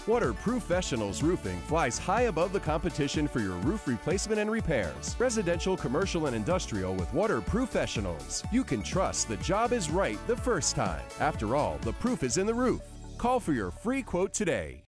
Water Professionals Roofing flies high above the competition for your roof replacement and repairs. Residential, commercial, and industrial with Water Professionals. You can trust the job is right the first time. After all, the proof is in the roof. Call for your free quote today.